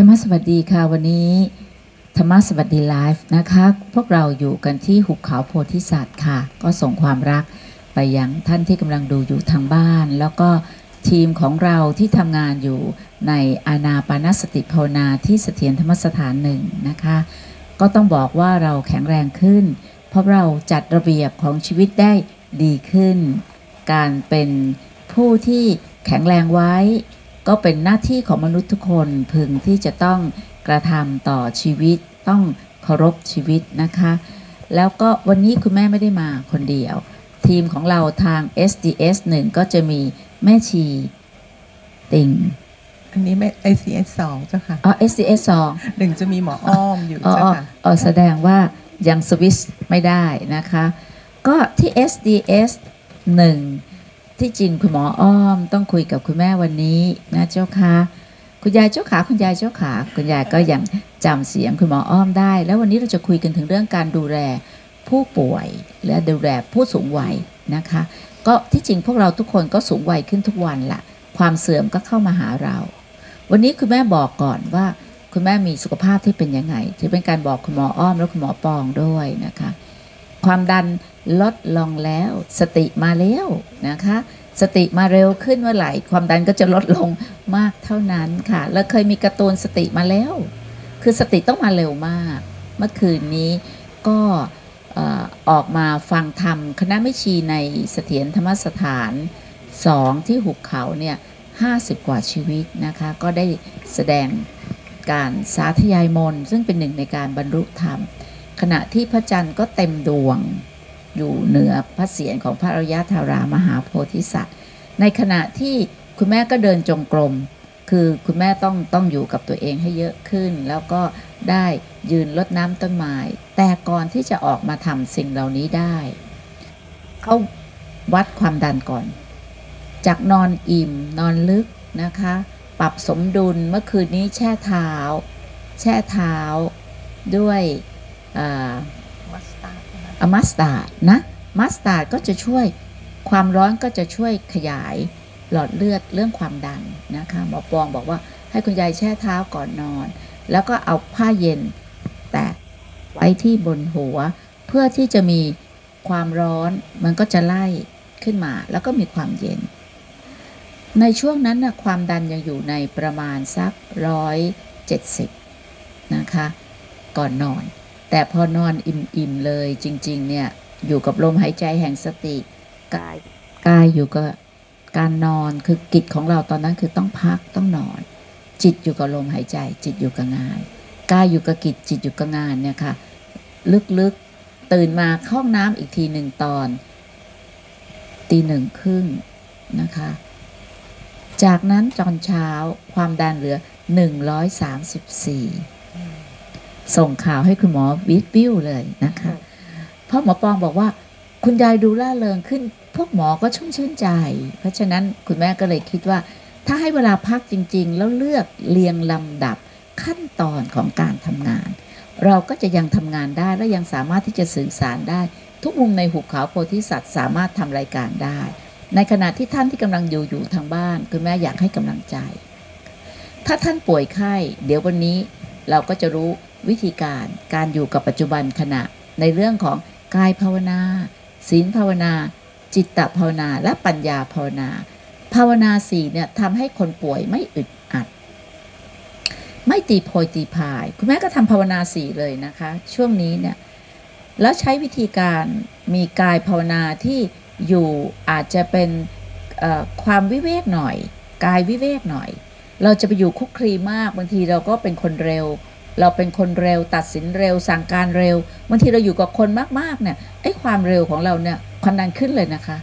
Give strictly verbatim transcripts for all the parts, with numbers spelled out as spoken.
รรมสวัสดีค่ะวันนี้ธรรมสวัสดีไลฟ์นะคะพวกเราอยู่กันที่หุบเขาโพธิสัตว์ค่ะก็ส่งความรักไปยังท่านที่กำลังดูอยู่ทางบ้านแล้วก็ทีมของเราที่ทำงานอยู่ในอานาปานสติภาวนาที่เสถียรธรรมสถานหนึ่งนะคะก็ต้องบอกว่าเราแข็งแรงขึ้นเพราะเราจัดระเบียบของชีวิตได้ดีขึ้นการเป็นผู้ที่แข็งแรงไว้ก็เป็นหน้าที่ของมนุษย์ทุกคนพึงที่จะต้องกระทำต่อชีวิตต้องเคารพชีวิตนะคะแล้วก็วันนี้คุณแม่ไม่ได้มาคนเดียวทีมของเราทาง เอส ดี เอส หนึ่งก็จะมีแม่ชีติ่งอันนี้ไม่ เอส ดี เอส สองเจ้าค่ะอ๋อ เอส ดี เอส สองหนึ่งจะมีหมออ้อมอยู่เจ้าค่ะอ๋อแสดงว่ายังสวิชไม่ได้นะคะก็ที่ เอส ดี เอส หนึ่งที่จริงคุณหมออ้อมต้องคุยกับคุณแม่วันนี้นะเจ้าค่ะคุณยายเจ้าขาคุณยายเจ้าขาคุณยายก็ยังจำเสียงคุณหมออ้อมได้แล้ววันนี้เราจะคุยกันถึงเรื่องการดูแลผู้ป่วยและดูแลผู้สูงวัยนะคะก็ที่จริงพวกเราทุกคนก็สูงวัยขึ้นทุกวันละความเสื่อมก็เข้ามาหาเราวันนี้คุณแม่บอกก่อนว่าคุณแม่มีสุขภาพที่เป็นยังไงถือเป็นการบอกคุณหมออ้อมและคุณหมอปองด้วยนะคะความดันลดลงแล้วสติมาแล้วนะคะสติมาเร็วขึ้นเมื่อไหร่ความดันก็จะลดลงมากเท่านั้นค่ะแล้วเคยมีการ์ตูนสติมาแล้วคือสติต้องมาเร็วมากเมื่อคืนนี้ก็ออกมาฟังธรรมคณะแม่ชีในเสถียรธรรมสถานสองที่หุบเขาเนี่ยห้าสิบกว่าชีวิตนะคะก็ได้แสดงการสาธยายมนต์ซึ่งเป็นหนึ่งในการบรรลุธรรมขณะที่พระจันทร์ก็เต็มดวงอยู่เหนือพระเศียรของพระอริยธารามหาโพธิสัตว์ในขณะที่คุณแม่ก็เดินจงกรมคือคุณแม่ต้องต้องอยู่กับตัวเองให้เยอะขึ้นแล้วก็ได้ยืนรดน้ำต้นไม้แต่ก่อนที่จะออกมาทำสิ่งเหล่านี้ได้เขาวัดความดันก่อนจากนอนอิ่มนอนลึกนะคะปรับสมดุลเมื่อคืนนี้แช่เท้าแช่เท้าด้วยมัสตาร์ดมัสตาร์ดนะมัสตาร์ดก็จะช่วยความร้อนก็จะช่วยขยายหลอดเลือดเรื่องความดันนะคะหมอปองบอกว่าให้คุณยายแช่เท้าก่อนนอนแล้วก็เอาผ้าเย็นแตะไว้ที่บนหัวเพื่อที่จะมีความร้อนมันก็จะไล่ขึ้นมาแล้วก็มีความเย็นในช่วงนั้นนะความดันยังอยู่ในประมาณสักร้อยเจ็ดสิบนะคะก่อนนอนแต่พอนอนอิ่มๆเลยจริงๆเนี่ยอยู่กับลมหายใจแห่งสติกายกายอยู่กับการนอนคือกิจของเราตอนนั้นคือต้องพักต้องนอนจิตอยู่กับลมหายใจจิตอยู่กับงานกายอยู่กับกิจจิตอยู่กับงานเนี่ยค่ะลึกๆตื่นมาเข้าห้องน้ำอีกทีหนึ่งตอนตีหนึ่งครึ่งนะคะจากนั้นตอนเช้าความดันเหลือหนึ่งร้อยสามสิบสี่ส่งข่าวให้คุณหมอวิทบิ้วเลยนะคะเพราะหมอปองบอกว่าคุณยายดูล่าเริงขึ้นพวกหมอก็ชุ่มชื่นใจเพราะฉะนั้นคุณแม่ก็เลยคิดว่าถ้าให้เวลาพักจริงๆแล้วเลือกเรียงลำดับขั้นตอนของการทำงานเราก็จะยังทำงานได้และยังสามารถที่จะสื่อสารได้ทุกมุมในหุบเขาโพธิสัตว์สามารถทำรายการได้ในขณะที่ท่านที่กำลังอยู่อยู่ทางบ้านคุณแม่อยากให้กำลังใจถ้าท่านป่วยไข้เดี๋ยววันนี้เราก็จะรู้วิธีการการอยู่กับปัจจุบันขณะในเรื่องของกายภาวนาศีลภาวนาจิตตภาวนาและปัญญาภาวนาภาวนาสี่เนี่ยทำให้คนป่วยไม่อึดอัดไม่ตีโพยตีพายคุณแม่ก็ทำภาวนาสี่เลยนะคะช่วงนี้เนี่ยแล้วใช้วิธีการมีกายภาวนาที่อยู่อาจจะเป็นความวิเวกหน่อยกายวิเวกหน่อยเราจะไปอยู่คุกคลีมากบางทีเราก็เป็นคนเร็วเราเป็นคนเร็วตัดสินเร็วสั่งการเร็วบางทีเราอยู่กับคนมากๆเนี่ยไอ้ความเร็วของเราเนี่ยความดันขึ้นเลยนะคะ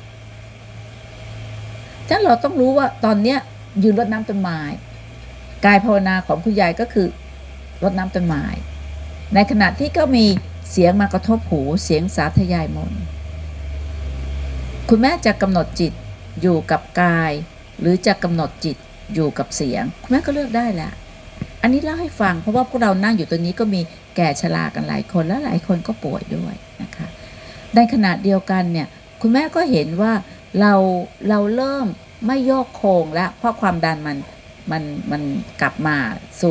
ฉะนั้นเราต้องรู้ว่าตอนเนี้ยยืนรดน้ำต้นไม้กายภาวนาของคุณยายก็คือรดน้ำต้นไม้ในขณะที่ก็มีเสียงมากระทบหูเสียงสาธยายมนต์คุณแม่จะกำหนดจิตอยู่กับกายหรือจะกำหนดจิตอยู่กับเสียงคุณแม่ก็เลือกได้แหละอันนี้เล่าให้ฟังเพราะว่าพวกเรานั่งอยู่ตรงนี้ก็มีแก่ชรากันหลายคนและหลายคนก็ป่วยด้วยนะคะในขณะเดียวกันเนี่ยคุณแม่ก็เห็นว่าเราเราเริ่มไม่โยกโคงแล้วเพราะความดันมันมันมันกลับมาสู่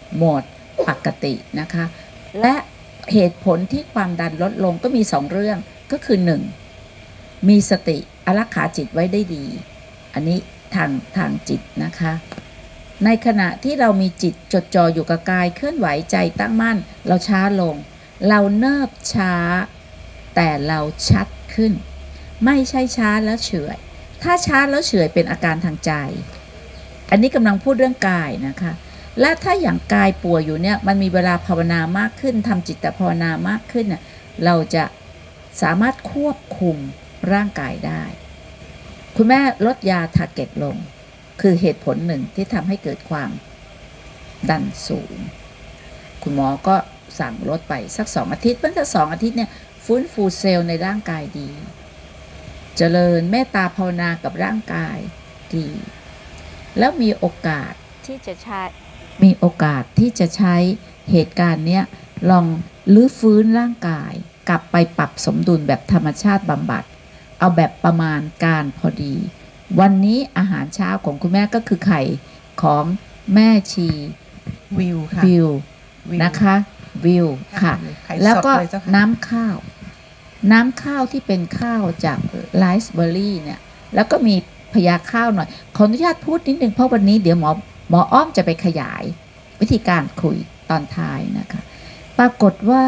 โหมดปกตินะคะและเหตุผลที่ความดันลดลงก็มีสองเรื่องก็คือหนึ่งมีสติอารักขาจิตไว้ได้ดีอันนี้ทางทางจิตนะคะในขณะที่เรามีจิตจดจ่ออยู่กับกายเคลื่อนไหวใจตั้งมั่นเราช้าลงเราเนิบช้าแต่เราชัดขึ้นไม่ใช่ช้าแล้วเฉื่อยถ้าช้าแล้วเฉื่อยเป็นอาการทางใจอันนี้กำลังพูดเรื่องกายนะคะและถ้าอย่างกายป่วยอยู่เนี่ยมันมีเวลาภาวนามากขึ้นทำจิตภาวนามากขึ้นน่ะเราจะสามารถควบคุมร่างกายได้คุณแม่ลดยาทาร์เก็ตลงคือเหตุผลหนึ่งที่ทำให้เกิดความดันสูงคุณหมอก็สั่งลดไปสักสองอาทิตย์เพิ่งจะสองอาทิตย์เนี่ยฟื้นฟูเซลล์ในร่างกายดีเจริญเมตตาภาวนากับร่างกายดีแล้วมีโอกาสที่จะใช้มีโอกาสที่จะใช้เหตุการณ์เนี้ยลองลื้อฟื้นร่างกายกลับไปปรับสมดุลแบบธรรมชาติบำบัดเอาแบบประมาณการพอดีวันนี้อาหารเช้าของคุณแม่ก็คือไข่ของแม่ชีวิวค่ะวิวนะคะวิวค่ะแล้วก็น้ำข้าวน้ำข้าวที่เป็นข้าวจากไรซ์เบอร์รี่เนี่ยแล้วก็มีพยาข้าวหน่อยขออนุญาตพูดนิดนึงเพราะวันนี้เดี๋ยวหมอหมออ้อมจะไปขยายวิธีการคุยตอนท้ายนะคะปรากฏว่า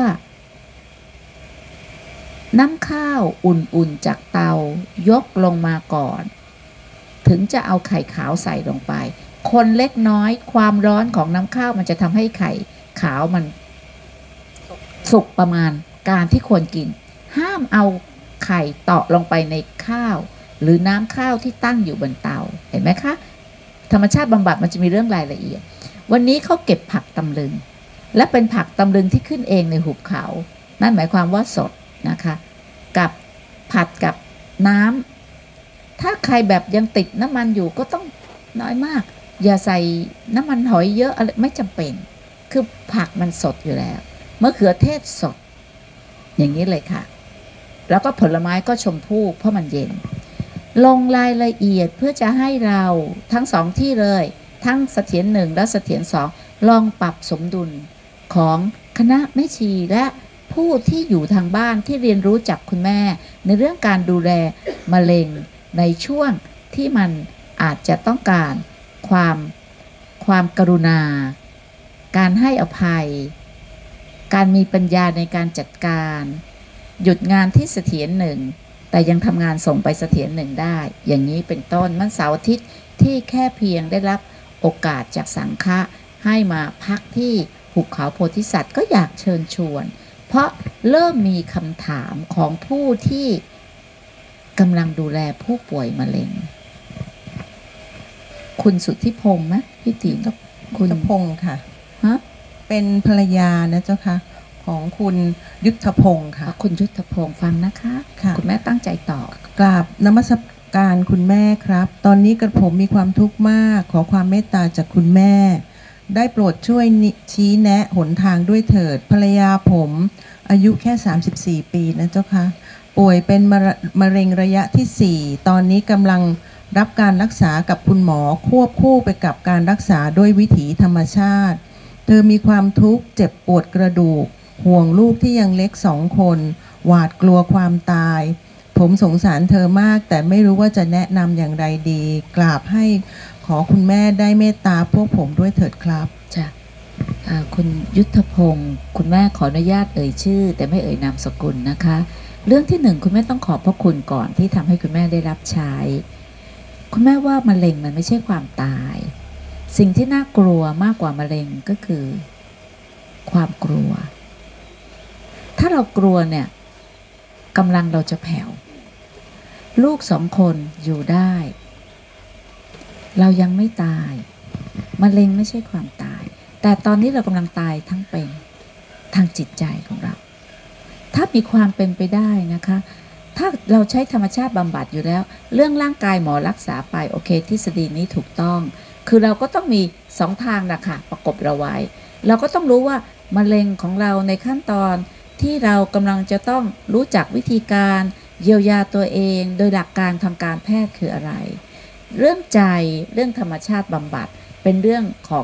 น้ำข้าวอุ่นๆจากเตายกลงมาก่อนถึงจะเอาไข่ขาวใส่ลงไปคนเล็กน้อยความร้อนของน้ำข้าวมันจะทำให้ไข่ขาวมันสุกประมาณการที่ควรกินห้ามเอาไข่เตาะลงไปในข้าวหรือน้ำข้าวที่ตั้งอยู่บนเตาเห็นไหมคะธรรมชาติบำบัดมันจะมีเรื่องรายละเอียดวันนี้เขาเก็บผักตำลึงและเป็นผักตำลึงที่ขึ้นเองในหุบเขานั่นหมายความว่าสดนะคะกับผัดกับน้ำถ้าใครแบบยังติดน้ำมันอยู่ก็ต้องน้อยมากอย่าใส่น้ำมันหอยเยอะอะไรไม่จำเป็นคือผักมันสดอยู่แล้วมะเขือเทศสดอย่างนี้เลยค่ะแล้วก็ผลไม้ก็ชมพู่เพราะมันเย็นลงรายละเอียดเพื่อจะให้เราทั้งสองที่เลยทั้งเสถียรหนึ่งและเสถียรสองลองปรับสมดุลของคณะแม่ชีและผู้ที่อยู่ทางบ้านที่เรียนรู้จากคุณแม่ในเรื่องการดูแลมะเร็งในช่วงที่มันอาจจะต้องการความความกรุณาการให้อภัยการมีปัญญาในการจัดการหยุดงานที่เสถียรหนึ่งแต่ยังทำงานส่งไปเสถียรหนึ่งได้อย่างนี้เป็นต้นมันเสาร์อาทิตย์ที่แค่เพียงได้รับโอกาสจากสังฆะให้มาพักที่หุบเขาโพธิสัตว์ก็อยากเชิญชวนเพราะเริ่มมีคำถามของผู้ที่กำลังดูแลผู้ป่วยมะเร็งคุณสุทธิพงษ์ไหมพี่ติ๋มคุณพงษ์ค่ะฮะเป็นภรรยานะเจ้าค่ะของคุณยุทธพงษ์ค่ะคุณยุทธพงษ์ฟังนะคะคุณแม่ตั้งใจตอบกราบนมัสการคุณแม่ครับตอนนี้กระผมมีความทุกข์มากขอความเมตตาจากคุณแม่ได้โปรดช่วยชี้แนะหนทางด้วยเถิดภรรยาผมอายุแค่สามสิบสี่ปีนะเจ้าค่ะป่วยเป็นมะเร็งระยะที่สี่ตอนนี้กำลังรับการรักษากับคุณหมอควบคู่ไปกับการรักษาด้วยวิถีธรรมชาติเธอมีความทุกข์เจ็บปวดกระดูกห่วงลูกที่ยังเล็กสองคนหวาดกลัวความตายผมสงสารเธอมากแต่ไม่รู้ว่าจะแนะนำอย่างไรดีกราบให้ขอคุณแม่ได้เมตตาพวกผมด้วยเถิดครับจ้ะคุณยุทธพงศ์คุณแม่ขออนุญาตเอ่ยชื่อแต่ไม่เอ่ยนามสกุลนะคะเรื่องที่หนึ่งคุณแม่ต้องขอบพระคุณก่อนที่ทำให้คุณแม่ได้รับใช้คุณแม่ว่ามะเร็งมันไม่ใช่ความตายสิ่งที่น่ากลัวมากกว่ามะเร็งก็คือความกลัวถ้าเรากลัวเนี่ยกำลังเราจะแผ่วลูกสองคนอยู่ได้เรายังไม่ตายมะเร็งไม่ใช่ความตายแต่ตอนนี้เรากำลังตายทั้งเป็นทางจิตใจของเราถ้ามีความเป็นไปได้นะคะถ้าเราใช้ธรรมชาติบำบัดอยู่แล้วเรื่องร่างกายหมอรักษาไปโอเคทฤษฎีนี้ถูกต้องคือเราก็ต้องมีสองทางนะคะประกบเราไว้เราก็ต้องรู้ว่ามะเร็งของเราในขั้นตอนที่เรากำลังจะต้องรู้จักวิธีการเยียวยาตัวเองโดยหลักการทางการแพทย์คืออะไรเรื่องใจเรื่องธรรมชาติบำบัดเป็นเรื่องของผ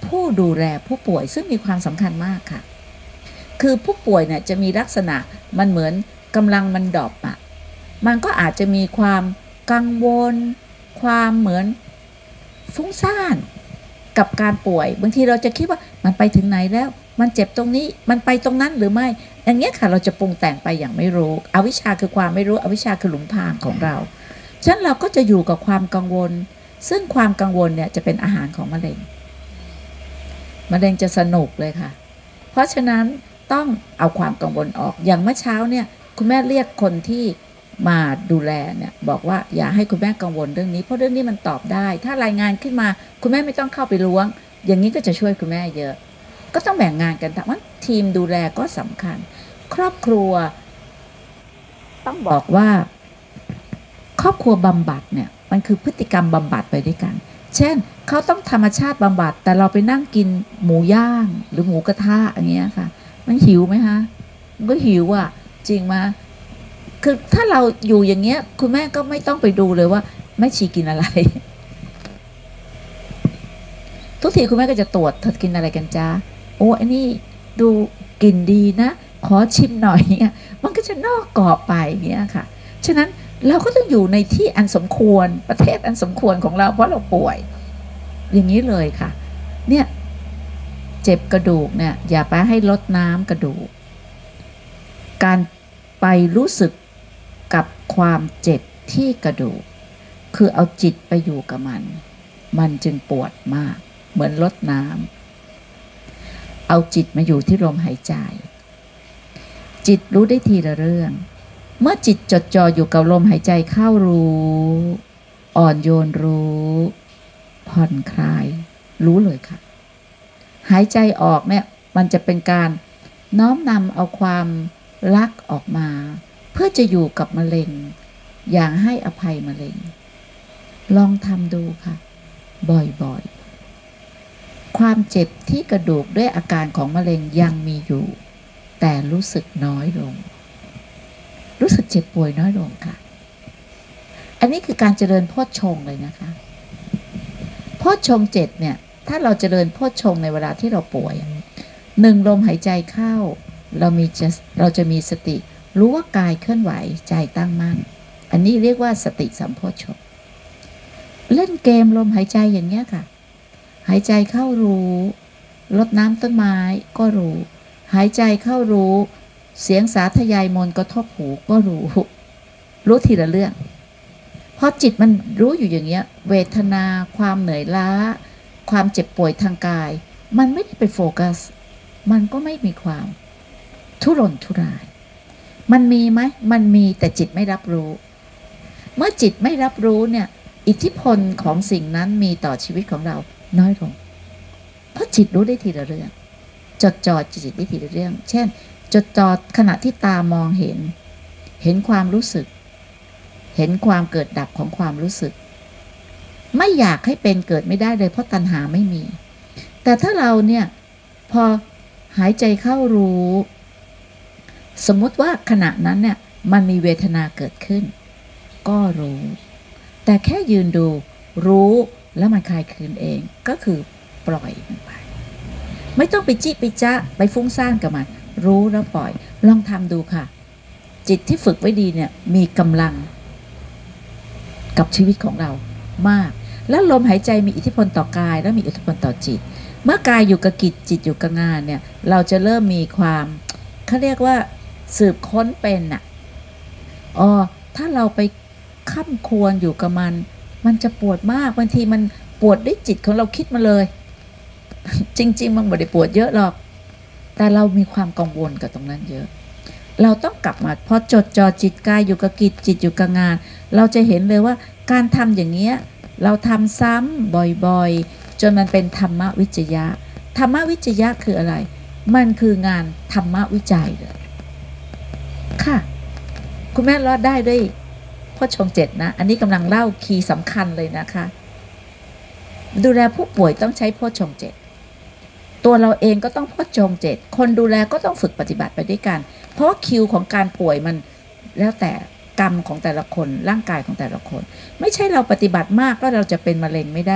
ผู้ดูแลผู้ป่วยซึ่งมีความสำคัญมากค่ะคือผู้ป่วยเนี่ยจะมีลักษณะมันเหมือนกำลังมันดรอปอะมันก็อาจจะมีความกังวลความเหมือนฟุ้งซ่านกับการป่วยบางทีเราจะคิดว่ามันไปถึงไหนแล้วมันเจ็บตรงนี้มันไปตรงนั้นหรือไม่อย่างเงี้ยค่ะเราจะปรุงแต่งไปอย่างไม่รู้อวิชชาคือความไม่รู้อวิชชาคือหลุมพรางของเราฉะนั้นเราก็จะอยู่กับความกังวลซึ่งความกังวลเนี่ยจะเป็นอาหารของมะเร็งมะเร็งจะสนุกเลยค่ะเพราะฉะนั้นต้องเอาความกังวลออกอย่างเมื่อเช้าเนี่ยคุณแม่เรียกคนที่มาดูแลเนี่ยบอกว่าอย่าให้คุณแม่กังวลเรื่องนี้เพราะเรื่องนี้มันตอบได้ถ้ารายงานขึ้นมาคุณแม่ไม่ต้องเข้าไปล้วงอย่างนี้ก็จะช่วยคุณแม่เยอะก็ต้องแบ่งงานกันทำว่าทีมดูแลก็สำคัญครอบครัวต้องบอกว่าครอบครัวบำบัดเนี่ยมันคือพฤติกรรมบำบัดไปด้วยกันเช่นเขาต้องธรรมชาติบำบัดแต่เราไปนั่งกินหมูย่างหรือหมูกระทะอย่างเงี้ยค่ะมันหิวไหมคะมันก็หิวอ่ะจริงมาคือถ้าเราอยู่อย่างเงี้ยคุณแม่ก็ไม่ต้องไปดูเลยว่าแม่ชีกินอะไรทุกทีคุณแม่ก็จะตรวจเธอกินอะไรกันจ้าโอ้อันนี้ดูกินดีนะขอชิมหน่อยเงี้ยมันก็จะนอกกรอบไปอย่างเงี้ยค่ะฉะนั้นเราก็ต้องอยู่ในที่อันสมควรประเทศอันสมควรของเราเพราะเราป่วยอย่างนี้เลยค่ะเนี่ยเจ็บกระดูกเนี่ยอย่าไปให้ลดน้ำกระดูกการไปรู้สึกกับความเจ็บที่กระดูกคือเอาจิตไปอยู่กับมันมันจึงปวดมากเหมือนลดน้ำเอาจิตมาอยู่ที่ลมหายใจจิตรู้ได้ทีละเรื่องเมื่อจิตจดจ่ออยู่กับลมหายใจเข้ารู้อ่อนโยนรู้ผ่อนคลายรู้เลยค่ะหายใจออกเนี่ยมันจะเป็นการน้อมนำเอาความรักออกมาเพื่อจะอยู่กับมะเร็งอย่างให้อภัยมะเร็งลองทำดูค่ะบ่อยๆความเจ็บที่กระดูกด้วยอาการของมะเร็งยังมีอยู่แต่รู้สึกน้อยลงรู้สึกเจ็บป่วยน้อยลงค่ะอันนี้คือการเจริญโพชฌงค์เลยนะคะโพชฌงค์เจ็ดเนี่ยถ้าเราเจริญโพชฌงค์ในเวลาที่เราป่วยหนึ่งลมหายใจเข้าเรามีจะเราจะมีสติรู้ว่ากายเคลื่อนไหวใจตั้งมั่นอันนี้เรียกว่าสติสัมโพชฌงค์เล่นเกมลมหายใจอย่างเงี้ยค่ะหายใจเข้ารู้รดน้ำต้นไม้ก็รู้หายใจเข้ารู้เสียงสาธยายมนต์กระทบหูก็รู้รู้ทีละเรื่องพอจิตมันรู้อยู่อย่างเงี้ยเวทนาความเหนื่อยล้าความเจ็บป่วยทางกายมันไม่ได้ไปโฟกัสมันก็ไม่มีความทุรนทุรายมันมีไหมมันมีแต่จิตไม่รับรู้เมื่อจิตไม่รับรู้เนี่ยอิทธิพลของสิ่งนั้นมีต่อชีวิตของเราน้อยลงเพราะจิตรู้ได้ทีละเรื่องจดจ่อจิตได้ทีละเรื่องเช่นจดจ่อขณะที่ตามองเห็นเห็นความรู้สึกเห็นความเกิดดับของความรู้สึกไม่อยากให้เป็นเกิดไม่ได้เลยเพราะตัณหาไม่มีแต่ถ้าเราเนี่ยพอหายใจเข้ารู้สมมุติว่าขณะนั้นเนี่ยมันมีเวทนาเกิดขึ้นก็รู้แต่แค่ยืนดูรู้แล้วมันคลายคืนเองก็คือปล่อยมันไปไม่ต้องไปจิไปจ๊ะไปฟุ้งซ่านกับมันรู้แล้วปล่อยลองทำดูค่ะจิตที่ฝึกไว้ดีเนี่ยมีกำลังกับชีวิตของเรามากแล้วลมหายใจมีอิทธิพลต่อกายและมีอิทธิพลต่อจิตเมื่อกายอยู่กับกิจจิตอยู่กับงานเนี่ยเราจะเริ่มมีความเขาเรียกว่าสืบค้นเป็นน่ะอ๋อถ้าเราไปค่ำควรอยู่กับมันมันจะปวดมากบางทีมันปวดด้วยจิตของเราคิดมาเลยจริงๆมันไม่ได้ปวดเยอะหรอกแต่เรามีความกังวลกับตรงนั้นเยอะเราต้องกลับมาพอจดจ่อจิตกายอยู่กับกิจจิตอยู่กับงานเราจะเห็นเลยว่าการทำอย่างเงี้ยเราทำซ้ำบ่อยๆจนมันเป็นธรรมวิจยะธรรมวิจยะคืออะไรมันคืองานธรรมวิจัยเลยค่ะคุณแม่รอดได้ด้วยโพชฌงค์เจ็ดนะอันนี้กำลังเล่าคีย์สำคัญเลยนะคะดูแลผู้ป่วยต้องใช้โพชฌงค์เจ็ดตัวเราเองก็ต้องโพชฌงค์เจ็ดคนดูแลก็ต้องฝึกปฏิบัติไปด้วยกันเพราะคิวของการป่วยมันแล้วแต่กรรมของแต่ละคนร่างกายของแต่ละคนไม่ใช่เราปฏิบัติมากแล้วเราจะเป็นมะเร็งไม่ได้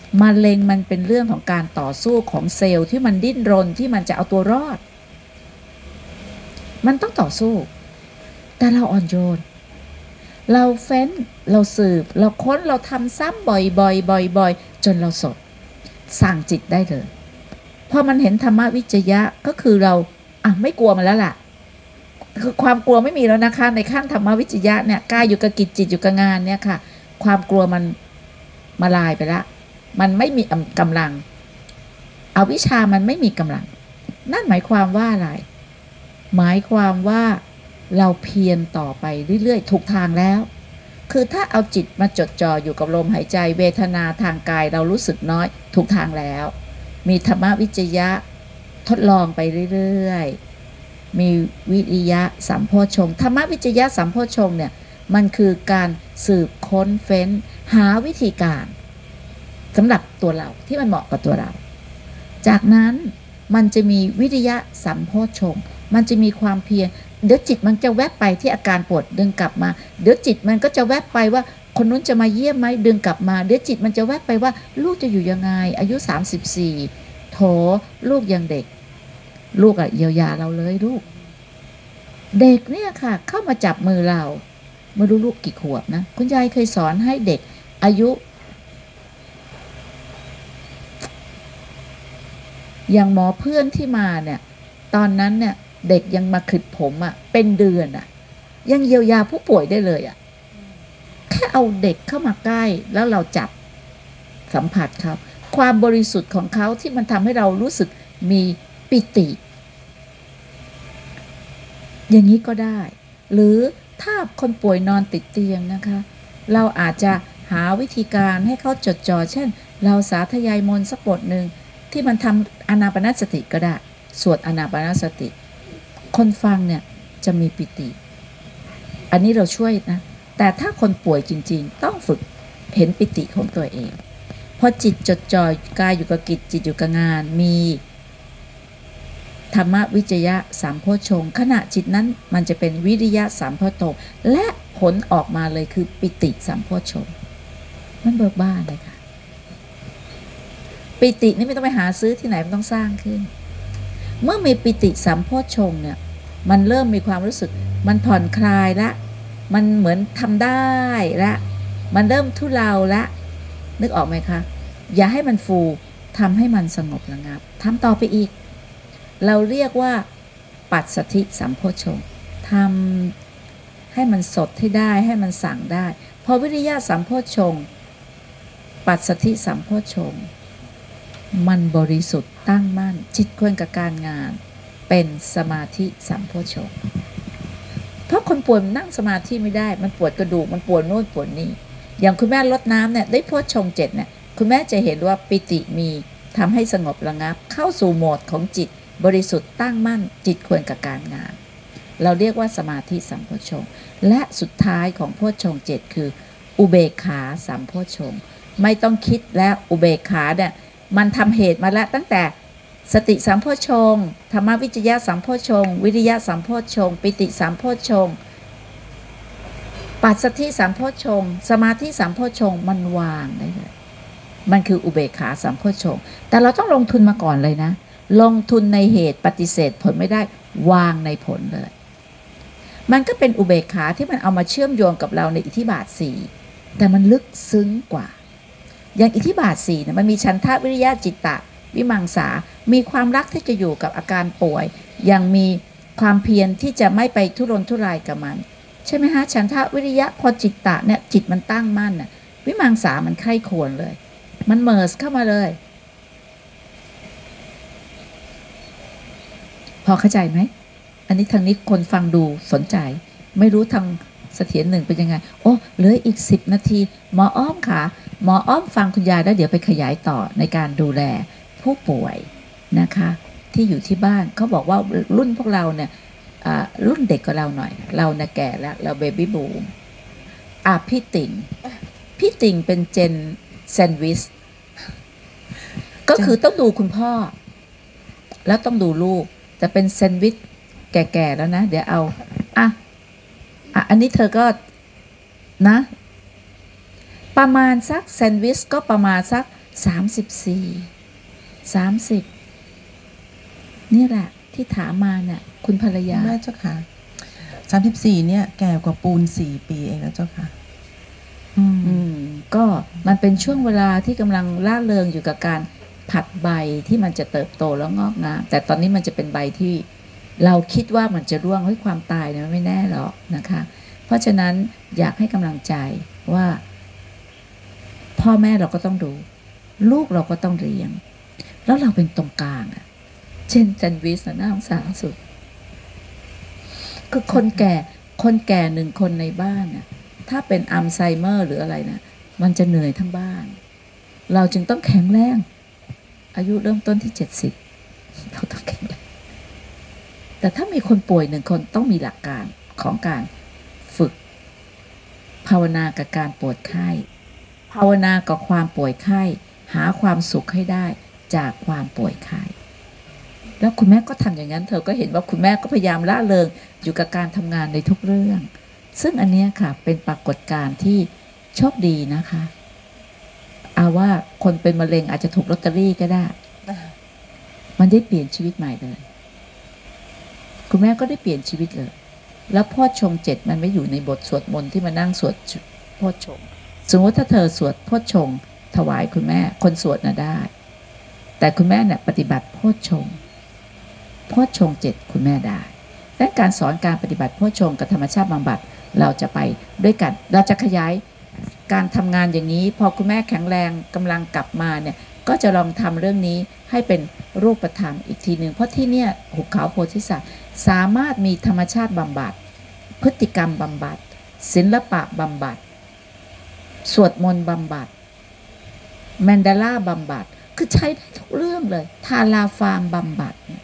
มะเร็งมันเป็นเรื่องของการต่อสู้ของเซลล์ที่มันดิ้นรนที่มันจะเอาตัวรอดมันต้องต่อสู้แต่เราอ่อนโยนเราเฟ้นเราสืบเราค้นเราทำซ้ำบ่อยๆบ่อยๆจนเราสดสั่งจิตได้เลยพอมันเห็นธรรมวิจยะก็คือเราอ่ะไม่กลัวมันแล้วล่ะคือความกลัวไม่มีแล้วนะคะในขั้นธรรมวิจยะเนี่ยกายอยู่กับกิจจิตอยู่กับงานเนี่ยค่ะความกลัวมันมาลายไปละมันไม่มีกำลังอวิชชามันไม่มีกำลังนั่นหมายความว่าอะไรหมายความว่าเราเพียรต่อไปเรื่อยๆถูกทางแล้วคือถ้าเอาจิตมาจดจ่ออยู่กับลมหายใจเวทนาทางกายเรารู้สึกน้อยถูกทางแล้วมีธรรมวิจยะทดลองไปเรื่อยๆมีวิริยะสัมโพชฌงค์ธรรมวิจยะสัมโพชฌงค์เนี่ยมันคือการสืบค้นเฟ้นหาวิธีการสำหรับตัวเราที่มันเหมาะกับตัวเราจากนั้นมันจะมีวิริยะสัมโพชฌงค์มันจะมีความเพียรเดี๋ยวจิตมันจะแวบไปที่อาการปวดดึงกลับมาเดี๋ยวจิตมันก็จะแวบไปว่าคนนู้นจะมาเยี่ยมไหมดึงกลับมาเดี๋ยวจิตมันจะแวบไปว่าลูกจะอยู่ยังไงอายุสามสิบสี่โถลูกยังเด็กลูกอะเยียวยาเราเลยลูกเด็กเนี่ยค่ะเข้ามาจับมือเราไม่รู้ลูกกี่ขวบนะคุณยายเคยสอนให้เด็กอายุอย่างหมอเพื่อนที่มาเนี่ยตอนนั้นเนี่ยเด็กยังมาขึดผมอะเป็นเดือนอะยังเยียวยาผู้ป่วยได้เลยอะแค่เอาเด็กเข้ามาใกล้แล้วเราจับสัมผัสเขาความบริสุทธิ์ของเขาที่มันทำให้เรารู้สึกมีปิติอย่างนี้ก็ได้หรือถ้าคนป่วยนอนติดเตียงนะคะเราอาจจะหาวิธีการให้เขาจดจ่อเช่นเราสาธยายมนต์สักบทหนึ่งที่มันทำอานาปานสติก็ได้สวดอานาปานสติคนฟังเนี่ยจะมีปิติอันนี้เราช่วยนะแต่ถ้าคนป่วยจริงๆต้องฝึกเห็นปิติของตัวเองพอจิตจดจ่อกายอยู่กับกิจจิตอยู่กับงานมีธรรมวิจยะสัมโพชฌงค์ขณะจิตนั้นมันจะเป็นวิริยะสัมโพชฌงค์และผลออกมาเลยคือปิติสัมโพชฌงค์มันเบิกบานเลยค่ะปิตินี่ไม่ต้องไปหาซื้อที่ไหนมันต้องสร้างขึ้นเมื่อมีปิติสัมโพชฌงค์เนี่ยมันเริ่มมีความรู้สึกมันผ่อนคลายละมันเหมือนทำได้ละมันเริ่มทุเลาละนึกออกไหมคะอย่าให้มันฟูทำให้มันสงบระงับทำต่อไปอีกเราเรียกว่าปัสสัทธิสัมโพชฌงค์ทำให้มันสดให้ได้ให้มันสั่งได้พอวิริยะสัมโพชฌงค์ปัสสัทธิสัมโพชฌงค์มันบริสุทธิ์ตั้งมั่นจิตควรกับการงานเป็นสมาธิสัมโพชฌงค์เพราะคนป่วยมันนั่งสมาธิไม่ได้มันปวดกระดูกมันปวดโน่นปวดนี่อย่างคุณแม่ลดน้ำเนี่ยได้โพชฌงค์เจ็ดเนี่ยคุณแม่จะเห็นว่าปิติมีทำให้สงบระงับเข้าสู่โหมดของจิตบริสุทธิ์ตั้งมั่นจิตควรกับการงานเราเรียกว่าสมาธิสัมโพชฌงค์และสุดท้ายของโพชฌงค์เจ็ดคืออุเบกขาสัมโพชฌงค์ไม่ต้องคิดแล้วอุเบกขาเนี่ยมันทำเหตุมาแล้วตั้งแต่สติสัมโพชฌงค์ธรรมวิจยะสัมโพชฌงค์วิริยะสัมโพชฌงค์ปิติสัมโพชฌงค์ปัสสัทธิสัมโพชฌงค์สมาธิสัมโพชฌงค์มันวางได้เลยมันคืออุเบกขาสัมโพชฌงค์แต่เราต้องลงทุนมาก่อนเลยนะลงทุนในเหตุปฏิเสธผลไม่ได้วางในผลเลยมันก็เป็นอุเบกขาที่มันเอามาเชื่อมโยงกับเราในอิทธิบาทสี่แต่มันลึกซึ้งกว่าอย่างอิทธิบาทสี่เนี่ยมันมีฉันทะวิริยะจิตตะวิมังสามีความรักที่จะอยู่กับอาการป่วยยังมีความเพียรที่จะไม่ไปทุรนทุรายกับมันใช่ไหมฮะฉันทะวิริยะพอจิตตะเนี่ยจิตมันตั้งมั่นน่ะวิมังสามันใคร่ควรเลยมันเมิร์สเข้ามาเลยพอเข้าใจไหมอันนี้ทางนี้คนฟังดูสนใจไม่รู้ทางเสถียรหนึ่งเป็นยังไงโอ้เหลืออีกสิบนาทีหมออ้อมค่ะหมออ้อมฟังคุณยายแล้วเดี๋ยวไปขยายต่อในการดูแลผู้ป่วยนะคะที่อยู่ที่บ้านเขาบอกว่ารุ่นพวกเราเนี่ยรุ่นเด็กกว่าเราหน่อยเราเนี่ยแก่แล้วเราเบบี้บูมอ่ะพี่ติ่งพี่ติ่งเป็นเจนแซนด์วิชก็คือต้องดูคุณพ่อแล้วต้องดูลูกแต่เป็นแซนด์วิชแก่ๆแล้วนะเดี๋ยวเอาอ่ะอ่ะอันนี้เธอก็นะประมาณสักแซนด์วิชก็ประมาณสักสามสิบสี่สามสิบนี่แหละที่ถามมาเนี่ยคุณภรรยาแม่เจ้าค่ะสามสิบสี่เนี่ยแก่กว่าปูนสี่ปีเองนะเจ้าค่ะอืมอืมก็มันเป็นช่วงเวลาที่กำลังล่าเริงอยู่กับการผัดใบที่มันจะเติบโตแล้วงอกงามแต่ตอนนี้มันจะเป็นใบที่เราคิดว่ามันจะร่วงเฮ้ยความตายเนี่ยมันไม่แน่หรอกนะคะ เพราะฉะนั้นอยากให้กำลังใจว่า พ่อแม่เราก็ต้องดู ลูกเราก็ต้องเลี้ยง แล้วเราเป็นตรงกลางอะเช่นจันวิสน่าสงสารสุดคือคนแก่คนแก่หนึ่งคนในบ้านน่ะถ้าเป็นอัลไซเมอร์หรืออะไรนะมันจะเหนื่อยทั้งบ้าน เราจึงต้องแข็งแรงอายุเริ่มต้นที่เจ็ดสิบเราต้องแข็งแรงแต่ถ้ามีคนป่วยหนึ่งคนต้องมีหลักการของการฝึกภาวนากับการปวดไข้ภาวนากับความป่วยไข้หาความสุขให้ได้จากความป่วยไข้แล้วคุณแม่ก็ทำอย่างนั้นเธอก็เห็นว่าคุณแม่ก็พยายามละเริงอยู่กับการทำงานในทุกเรื่องซึ่งอันนี้ค่ะเป็นปรากฏการณ์ที่โชคดีนะคะเอาว่าคนเป็นมะเร็งอาจจะถูกลอตเตอรี่ก็ได้มันได้เปลี่ยนชีวิตใหม่เลยคุณแม่ก็ได้เปลี่ยนชีวิตเลยแล้วโพชฌงค์เจ็ดมันไม่อยู่ในบทสวดมนต์ที่มานั่งสวดโพชฌงค์สมมติถ้าเธอสวดโพชฌงค์ถวายคุณแม่คนสวดน่ะได้แต่คุณแม่เนี่ยปฏิบัติโพชฌงค์โพชฌงค์เจ็ดคุณแม่ได้และการสอนการปฏิบัติโพชฌงค์กับธรรมชาติบำบัดเราจะไปด้วยกันเราจะขยายการทำงานอย่างนี้พอคุณแม่แข็งแรงกำลังกลับมาเนี่ยก็จะลองทำเรื่องนี้ให้เป็นรูปธรรมอีกทีหนึ่งเพราะที่เนี่ยหุบเขาโพธิสัตว์สามารถมีธรรมชาติบำบัดพฤติกรรมบำบัดศิลปะบำบัดสวดมนต์บำบัดแมนดาล่าบำบัดคือใช้ได้ทุกเรื่องเลยทาราฟาร์มบำบัดเนี่ย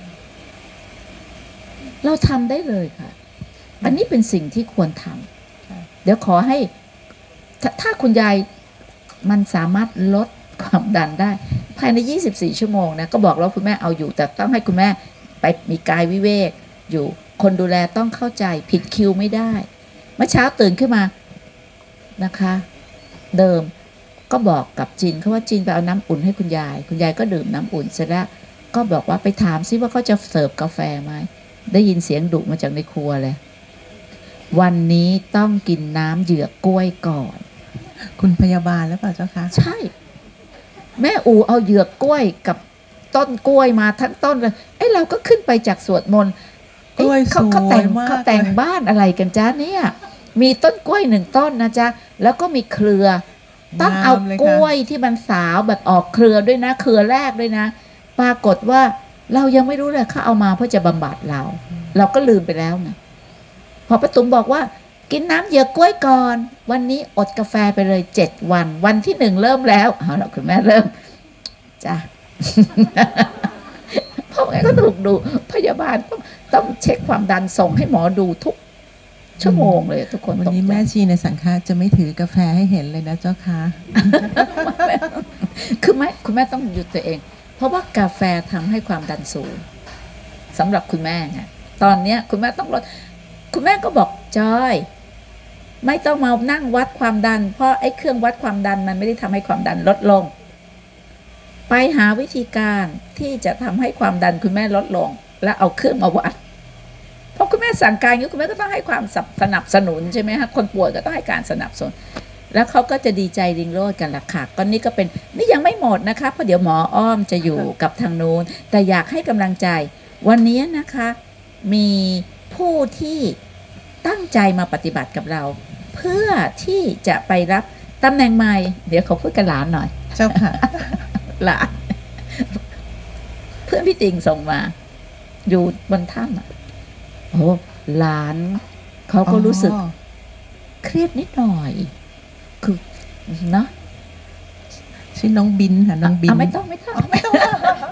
เราทำได้เลยค่ะอันนี้เป็นสิ่งที่ควรทำเดี๋ยวขอให้ถถ้าคุณยายมันสามารถลดความดันได้ภายในยี่สิบสี่ชั่วโมงนะก็บอกแล้วคุณแม่เอาอยู่แต่ต้องให้คุณแม่ไปมีกายวิเวกอยู่คนดูแลต้องเข้าใจผิดคิวไม่ได้เมื่อเช้าตื่นขึ้นมานะคะเดิมก็บอกกับจินเขาว่าจินไปเอาน้ำอุ่นให้คุณยายคุณยายก็ดื่มน้ำอุ่นเสร็จแล้วก็บอกว่าไปถามซิว่าเขาจะเสิร์ฟกาแฟไหมได้ยินเสียงดุมาจากในครัวเลยวันนี้ต้องกินน้ำเหยือกกล้วยก่อนคุณพยาบาลแล้วเปล่าเจ้าคะใช่แม่อูเอาเหยือกกล้วยกับต้นกล้วยมาทั้งต้นเลยไอ้เราก็ขึ้นไปจากสวดมนต์กล้วยสวยมากเขาแต่งเขาแต่งบ้านอะไรกันจ้าเนี่ยมีต้นกล้วยหนึ่งต้นนะจ๊ะแล้วก็มีเครือต้องเอากล้วยที่มันสาวแบบออกเครือด้วยนะเครือแรกด้วยนะปรากฏว่าเรายังไม่รู้เลยเขาเอามาเพื่อจะบำบัดเราเราก็ลืมไปแล้วไงพอป้าตุ๋มบอกว่ากินน้ำเหยือกกล้วยก่อนวันนี้อดกาแฟไปเลยเจ็ดวันวันที่หนึ่งเริ่มแล้วเอาละคุณแม่เริ่มจ้ะ เพราะงั้นก็ถูกดูพยาบาลต้องต้องเช็คความดันส่งให้หมอดูทุกชั่วโมงเลยทุกคนวันนี้แม่ชีในสังฆะจะไม่ถือกาแฟให้เห็นเลยนะเจ้าค่ะคือแม่คุณแม่ต้องหยุดตัวเองเพราะว่ากาแฟทำให้ความดันสูงสำหรับคุณแม่ไงตอนเนี้ยคุณแม่ต้องลดคุณแม่ก็บอกจอยไม่ต้องมานั่งวัดความดันเพราะไอ้เครื่องวัดความดันมันไม่ได้ทำให้ความดันลดลงไปหาวิธีการที่จะทำให้ความดันคุณแม่ลดลงแล้วเอาเครื่องมาวัดเพราะคุณแม่สั่งการอย่างนี้คุณแม่ก็ต้องให้ความสนับสนุนใช่ไหมคะคนป่วยก็ต้องให้การสนับสนุนแล้วเขาก็จะดีใจริงโรจน์กันละค่ะก็นี่ก็เป็นนี่ยังไม่หมดนะคะเพราะเดี๋ยวหมออ้อมจะอยู่กับทางนู้นแต่อยากให้กำลังใจวันนี้นะคะมีผู้ที่ตั้งใจมาปฏิบัติกับเราเพื่อที่จะไปรับตำแหน่งใหม่เดี๋ยวเขาพูดกับหลานหน่อยเจ้าค่ะหลานเพื่อนพี่ติ่งส่งมาอยู่บนถ้ำอ่ะโอ้หลานเขาก็รู้สึกเครียดนิดหน่อยคือเนาะชื่อน้องบินค่ะน้องบินไม่ต้องไม่ต้องไม่ต้อง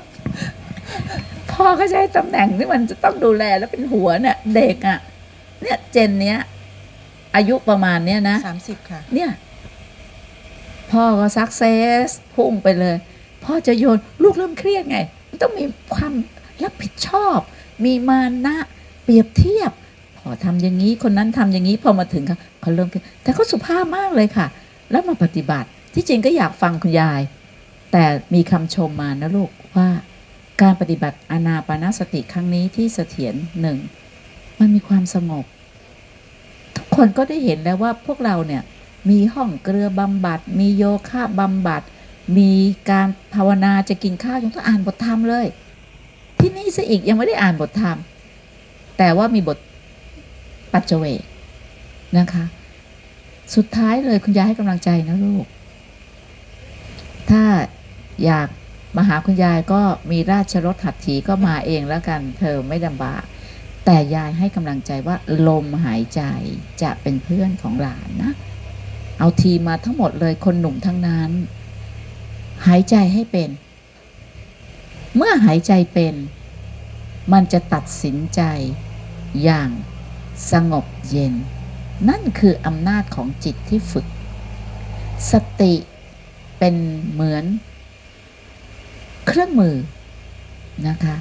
พ่อเขาใช้ตำแหน่งที่มันจะต้องดูแลแล้วเป็นหัวเนี่ยเด็กอ่ะเนี่ยเจนเนี้ยอายุประมาณเนี้ยนะสามสิบค่ะเนี่ยพ่อก็ซักเซสพุ่งไปเลยพ่อจะโยนลูกเริ่มเครียดไงมันต้องมีความรับผิดชอบมีมานะเปรียบเทียบพอทำอย่างนี้คนนั้นทำอย่างนี้พอมาถึงเขาเขาเริ่มแต่เขาสุภาพมากเลยค่ะแล้วมาปฏิบัติที่จริงก็อยากฟังคุณยายแต่มีคำชมมานะลูกว่าการปฏิบัติอานาปานสติครั้งนี้ที่เสถียรหนึ่งมันมีความสงบทุกคนก็ได้เห็นแล้วว่าพวกเราเนี่ยมีห้องเกลือบำบัดมีโยคะบำบัดมีการภาวนาจะกินข้าวยังต้องอ่านบทธรรมเลยที่นี่ซะอีกยังไม่ได้อ่านบทธรรมแต่ว่ามีบทปัจเจเวกนะคะสุดท้ายเลยคุณยายให้กำลังใจนะลูกถ้าอยากมาหาคุณยายก็มีราชรถหัตถีก็มาเองแล้วกันเธอไม่ลำบากแต่ยายให้กำลังใจว่าลมหายใจจะเป็นเพื่อนของหลานนะเอาทีมาทั้งหมดเลยคนหนุ่มทั้งนั้นหายใจให้เป็นเมื่อหายใจเป็นมันจะตัดสินใจอย่างสงบเย็นนั่นคืออำนาจของจิตที่ฝึกสติเป็นเหมือนเครื่องมือนะคะ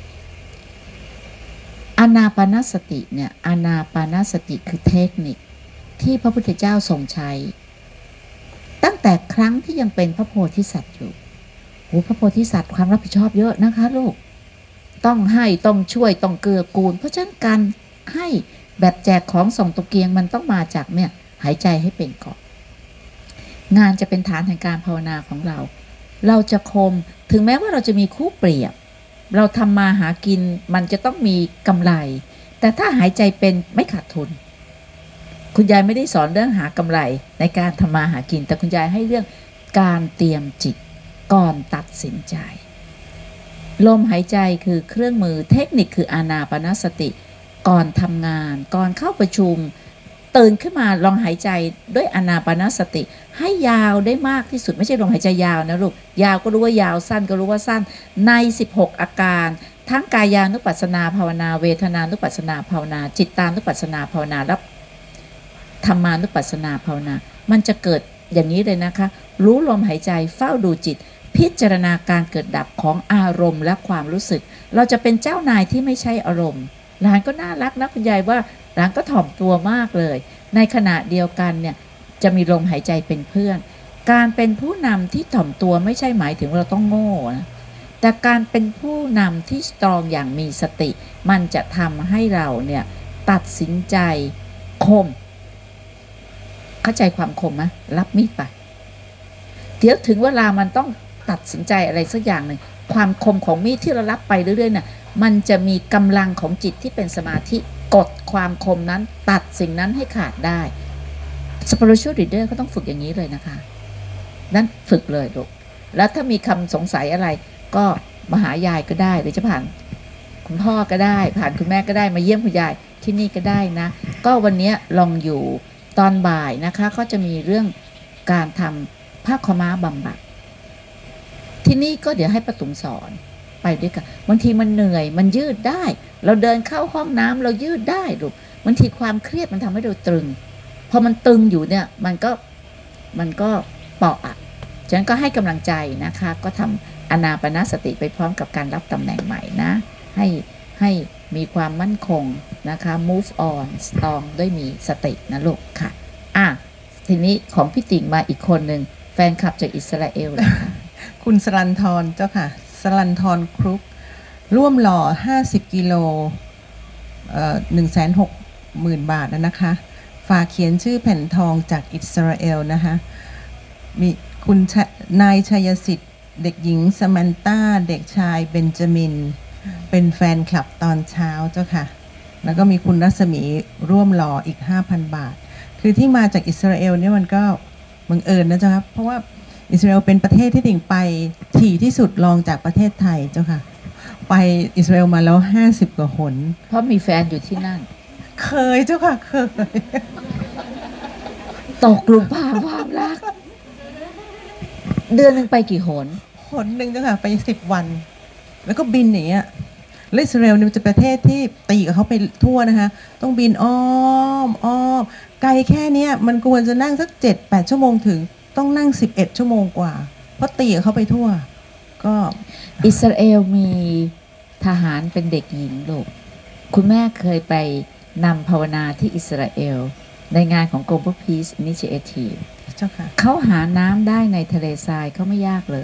อานาปานสติเนี่ยอานาปานสติคือเทคนิคที่พระพุทธเจ้าทรงใช้ตั้งแต่ครั้งที่ยังเป็นพระโพธิสัตว์อยู่โอ้พระโพธิสัตว์ความรับผิดชอบเยอะนะคะลูกต้องให้ต้องช่วยต้องเกื้อกูลเพราะฉะนั้นการให้แบบแจกของส่งตะเกียงมันต้องมาจากเนี่ยหายใจให้เป็นก่อนงานจะเป็นฐานแห่งการภาวนาของเราเราจะคมถึงแม้ว่าเราจะมีคู่เปรียบเราทำมาหากินมันจะต้องมีกำไรแต่ถ้าหายใจเป็นไม่ขาดทุนคุณยายไม่ได้สอนเรื่องหากำไรในการทำมาหากินแต่คุณยายให้เรื่องการเตรียมจิตก่อนตัดสินใจลมหายใจคือเครื่องมือเทคนิคคืออานาปานสติก่อนทำงานก่อนเข้าประชุมตื่นขึ้นมาลองหายใจด้วยอานาปานสติให้ยาวได้มากที่สุดไม่ใช่ลมหายใจยาวนะลูกยาวก็รู้ว่ายาวสั้นก็รู้ว่าสั้นในสิบหกอาการทั้งกายานุปัสสนาภาวนาเวทนานุปัสสนาภาวนาจิตตานุปัสสนาภาวนาและธรรมานุปัสสนาภาวนามันจะเกิดอย่างนี้เลยนะคะรู้ลมหายใจเฝ้าดูจิตพิจารณาการเกิดดับของอารมณ์และความรู้สึกเราจะเป็นเจ้านายที่ไม่ใช่อารมณ์หลานก็น่ารักนะคุณยายว่าหลานก็ถ่อมตัวมากเลยในขณะเดียวกันเนี่ยจะมีลมหายใจเป็นเพื่อนการเป็นผู้นำที่ถ่อมตัวไม่ใช่หมายถึงเราต้องโง่นะแต่การเป็นผู้นำที่สตรองอย่างมีสติมันจะทำให้เราเนี่ยตัดสินใจคมเข้าใจความคมไหมรับมีดไปเดี๋ยวถึงเวลามันต้องตัดสินใจอะไรสักอย่างหนึ่งความคมของมีดที่เรารับไปเรื่อยๆน่ะมันจะมีกำลังของจิตที่เป็นสมาธิกดความคมนั้นตัดสิ่งนั้นให้ขาดได้ Spiritual Leader ก็ต้องฝึกอย่างนี้เลยนะคะนั้นฝึกเลยลูกแล้วถ้ามีคำสงสัยอะไรก็มาหายายก็ได้หรือจะผ่านคุณพ่อก็ได้ผ่านคุณแม่ก็ได้มาเยี่ยมคุณยายที่นี่ก็ได้นะก็วันนี้ลองอยู่ตอนบ่ายนะคะก็จะมีเรื่องการทำผ้าขม้าบำบัดที่นี่ก็เดี๋ยวให้ป้าตุ๋มสอนไปด้วยกันบางทีมันเหนื่อยมันยืดได้เราเดินเข้าห้องน้ำเรายืดได้ลูกบางทีความเครียดมันทำให้เราตรึงพอมันตึงอยู่เนี่ยมันก็มันก็เปาะอ่ะฉะนั้นก็ให้กำลังใจนะคะก็ทำอานาปานสติไปพร้อมกับการรับตำแหน่งใหม่นะให้ให้มีความมั่นคงนะคะ move on strong ด้วยมีสตินะลูกค่ะอ่ะทีนี้ของพี่ติ่งมาอีกคนหนึ่งแฟนคลับจากอิสราเอลเลยค่ะคุณสลันทรเจ้าค่ะสลันทรครุกร่วมหล่อห้าสิบกิโลเอ่อ หนึ่งแสนหกหมื่น บาทนะคะฝากเขียนชื่อแผ่นทองจากอิสราเอลนะคะมีคุณนายชัยสิทธิ์เด็กหญิงสมันตาเด็กชายเบนจามินเป็นแฟนคลับตอนเช้าเจ้าค่ะแล้วก็มีคุณรัศมีร่วมหล่ออีก ห้าพัน บาทคือที่มาจากอิสราเอลเนี่ยมันก็บังเอิญนะเจ้าครับเพราะว่าอิสราเอลเป็นประเทศที่ดิ่งไปถี่ที่สุดรองจากประเทศไทยเจ้าค่ะไปอิสราเอลมาแล้วห้าสิบกว่าหนเพราะมีแฟนอยู่ที่นั่นเคยเจ้าค่ะเคยตกหลุมพรางความรักเดือนหนึ่งไปกี่หนหนหนึ่งเจ้าค่ะไปสิบวันแล้วก็บินอย่างเงี้ยและอิสราเอลเนี่ยจะประเทศที่ตีกับเขาไปทั่วนะคะต้องบินอ้อมอ้อมไกลแค่เนี้ยมันควรจะนั่งสักเจ็ดแปดชั่วโมงถึงต้องนั่งสิบเอ็ดชั่วโมงกว่าเพราะตีกับเขาไปทั่วก็อิสราเอลมีทหารเป็นเด็กหญิงลูกคุณแม่เคยไปนำภาวนาที่อิสราเอลในงานของ Global Peace Initiative เจ้าค่ะเขาหาน้ำได้ในทะเลทรายเขาไม่ยากเลย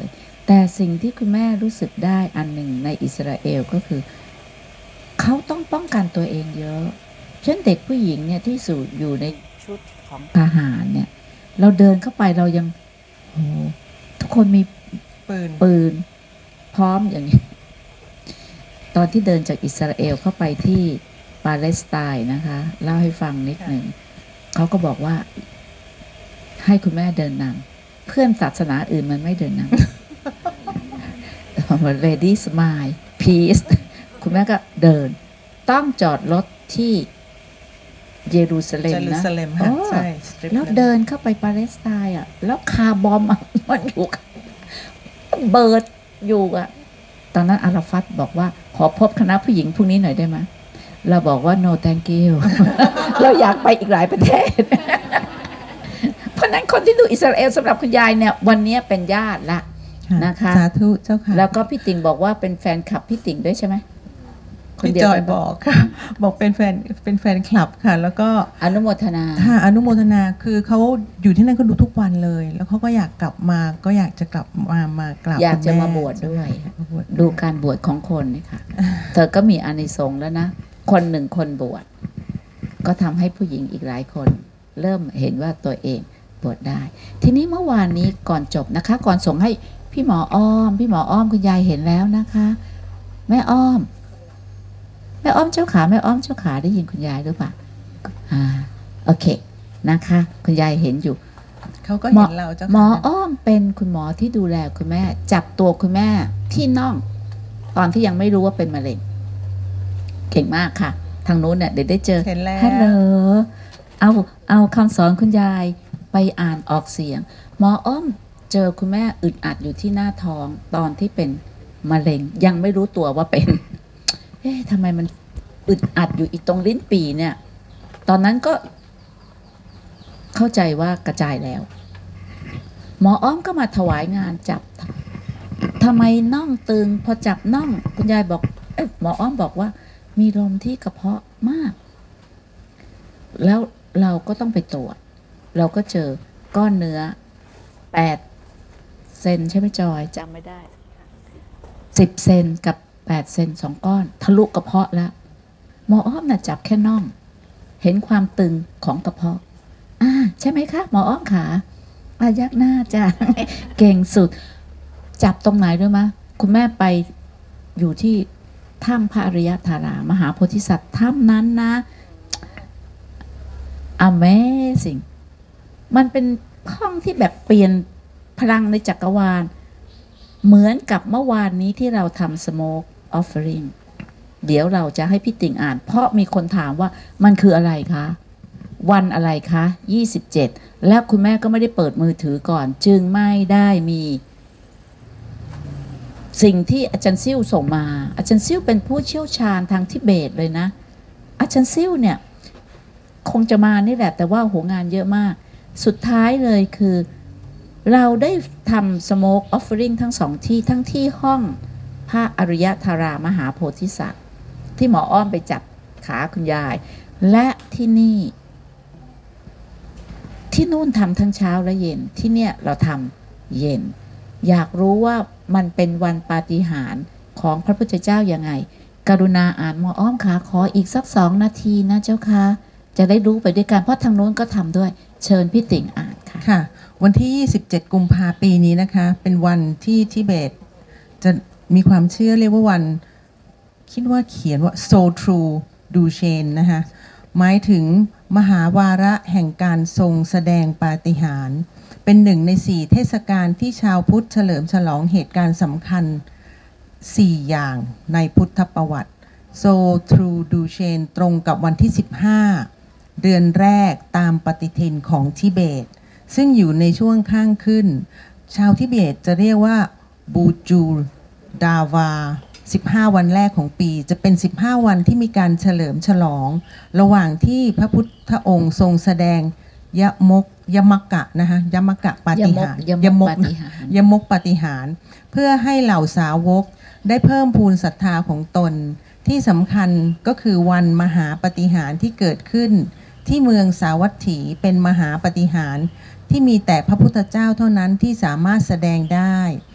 แต่สิ่งที่คุณแม่รู้สึกได้อันหนึ่งในอิสราเอลก็คือเขาต้องป้องกันตัวเองเยอะเช่นเด็กผู้หญิงเนี่ยที่สู่อยู่ในชุดของทหารเนี่ยเราเดินเข้าไปเรายังโอ้ทุกคนมีปืนปืนพร้อมอย่างนี้ตอนที่เดินจากอิสราเอลเข้าไปที่ปาเลสไตน์นะคะเล่าให้ฟังนิดหนึ่งเขาก็บอกว่าให้คุณแม่เดินนำเพื่อนศาสนาอื่นมันไม่เดินนำเหมือน lady smile peace คุณแม่ก็เดินต้องจอดรถที่เยรูซาเล็มนะใช่แล้วเดินเข้าไปปาเลสไตน์อ่ะแล้วคาร์บอมมันอยู่เบิร์ดอยู่อ่ะตอนนั้นอาราฟัตบอกว่าขอพบคณะผู้หญิงพวกนี้หน่อยได้ไหมเราบอกว่า no thank you เราอยากไปอีกหลายประเทศ เพราะนั้นคนที่ดูอิสราเอลสำหรับคุณยายเนี่ยวันนี้เป็นญาติละนะคะสาธุเจ้าค่ะแล้วก็พี่ติ๋งบอกว่าเป็นแฟนคลับพี่ติ๋งด้วยใช่ไหมพี่จอยบอกค่ะบอกเป็นแฟนเป็นแฟนคลับค่ะแล้วก็อนุโมทนาค่ะอนุโมทนาคือเขาอยู่ที่นั่นก็ดูทุกวันเลยแล้วเขาก็อยากกลับมาก็อยากจะกลับมามากลับอยากจะมาบวชด้วยดูการบวชของคนนี่ค่ะเธอก็มีอานิสงส์แล้วนะคนหนึ่งคนบวชก็ทำให้ผู้หญิงอีกหลายคนเริ่มเห็นว่าตัวเองบวชได้ทีนี้เมื่อวานนี้ก่อนจบนะคะก่อนส่งให้พี่หมออ้อมพี่หมออ้อมคุณยายเห็นแล้วนะคะแม่อ้อมแม่อ้อมเจ้าขาแม่อ้อมเจ้าขาได้ยินคุณยายหรือเปล่าอ่าโอเคนะคะคุณยายเห็นอยู่เขาก็เห็นเราเจ้าหมออ้อมเป็นคุณหมอที่ดูแลคุณแม่จับตัวคุณแม่ที่น่องตอนที่ยังไม่รู้ว่าเป็นมะเร็งเก่งมากค่ะทางนู้นเนี่ยเดี๋ยวได้เจอฮัลโหลเอาเอาคำสอนคุณยายไปอ่านออกเสียงหมออ้อมเจอคุณแม่อึดอัดอยู่ที่หน้าท้องตอนที่เป็นมะเร็งยังไม่รู้ตัวว่าเป็นเอ๊ะทำไมมันอึดอัดอยู่อีกตรงลิ้นปี่เนี่ยตอนนั้นก็เข้าใจว่ากระจายแล้วหมออ้อมก็มาถวายงานจับทำไมน่องตึงพอจับน่องคุณยายบอกเอ๊ะหมออ้อมบอกว่ามีลมที่กระเพาะมากแล้วเราก็ต้องไปตรวจเราก็เจอก้อนเนื้อแปดเซนใช่ไหมจอยจำไม่ได้สิบเซนกับแปดเซนสองก้อนทะลุกระเพาะแล้วหมออ้อมน่ะจับแค่น่องเห็นความตึงของกระเพาะอ่าใช่ไหมคะหมออ้อมขาอายักหน้าจ้ะ เก่งสุดจับตรงไหนด้วยมะคุณแม่ไปอยู่ที่ถ้ำพระอริยธารามหาโพธิสัตว์ถ้ำนั้นนะ Amazing มันเป็นห้องที่แบบเปลี่ยนพลังในจักรวาลเหมือนกับเมื่อวานนี้ที่เราทำ Smoke Offering เดี๋ยวเราจะให้พี่ติ่งอ่านเพราะมีคนถามว่ามันคืออะไรคะวันอะไรคะยี่สิบเจ็ดแล้วคุณแม่ก็ไม่ได้เปิดมือถือก่อนจึงไม่ได้มีสิ่งที่อาจารย์ซิ่วส่งมาอาจารย์ซิ่วเป็นผู้เชี่ยวชาญทางทิเบตเลยนะอาจารย์ซิ่วเนี่ยคงจะมานี่แหละแต่ว่าหัวงานเยอะมากสุดท้ายเลยคือเราได้ทำ Smoke Offering ทั้งสองที่ทั้งที่ห้องพระอริยธารามหาโพธิสัตว์ที่หมออ้อมไปจับขาคุณยายและที่นี่ที่นู่นทำทั้งเช้าและเย็นที่เนี่ยเราทำเย็นอยากรู้ว่ามันเป็นวันปาฏิหาริย์ของพระพุทธเจ้ายังไงกรุณาอ่านหมออ้อมขาขออีกสักสองนาทีนะเจ้าค่ะจะได้รู้ไปด้วยกันเพราะทางนู้นก็ทำด้วยเชิญพี่ติ่งอ่านค่ะค่ะวันที่ยี่สิบเจ็ดกุมภาพันธ์ปีนี้นะคะเป็นวันที่ทิเบตจะมีความเชื่อเรียกว่าวันคิดว่าเขียนว่า so true du chen นะคะหมายถึงมหาวาระแห่งการทรงแสดงปาฏิหาริย์เป็นหนึ่งในสี่เทศกาลที่ชาวพุทธเฉลิมฉลองเหตุการณ์สำคัญสี่อย่างในพุทธประวัติ so true du chen ตรงกับวันที่สิบห้าเดือนแรกตามปฏิทินของทิเบตซึ่งอยู่ในช่วงข้างขึ้นชาวทิเบตจะเรียกว่าบูจูดาวาสิบห้าวันแรกของปีจะเป็นสิบห้าวันที่มีการเฉลิมฉลองระหว่างที่พระพุทธองค์ทรงแสดงยมกยมกะนะคะยมกะปาฏิหาริย์ยมกยมกปาฏิหาริย์เพื่อให้เหล่าสาวกได้เพิ่มพูนศรัทธาของตนที่สำคัญก็คือวันมหาปาฏิหาริย์ที่เกิดขึ้นที่เมืองสาวัตถีเป็นมหาปาฏิหาริย์ที่มีแต่พระพุทธเจ้าเท่านั้นที่สามารถแสดงได้